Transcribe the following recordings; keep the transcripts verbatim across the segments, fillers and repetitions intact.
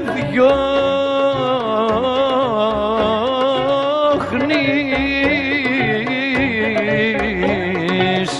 διώχνεις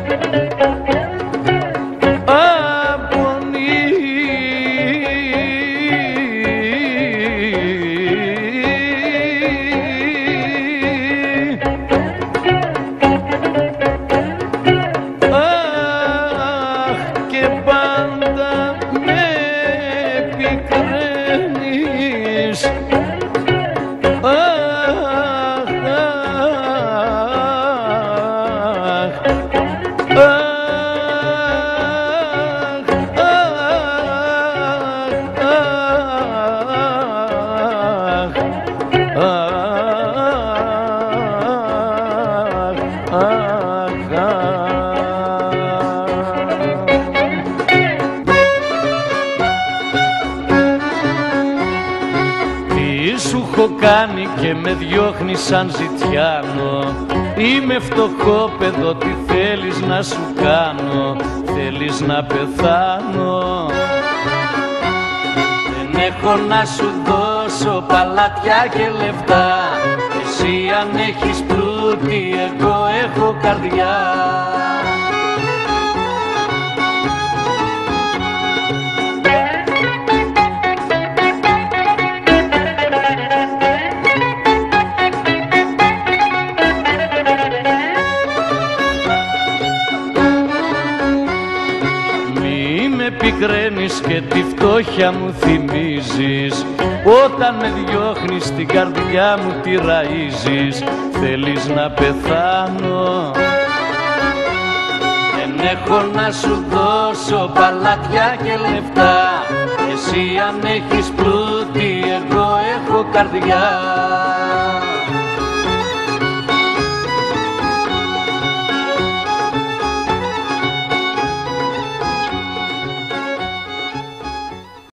κάνει και με διώχνει σαν ζητιάνο. Είμαι φτωχόπεδο, τι θέλεις να σου κάνω? Θέλεις να πεθάνω? Δεν έχω να σου δώσω παλάτια και λεφτά. Εσύ αν έχεις πλούτη, εγώ έχω καρδιά. Πικραίνεις και τη φτώχεια μου θυμίζεις. Όταν με διώχνεις την καρδιά μου τη ραΐζεις. Θέλεις να πεθάνω? Δεν έχω να σου δώσω παλάτια και λεφτά. Εσύ αν έχεις πλούτη, εγώ έχω καρδιά.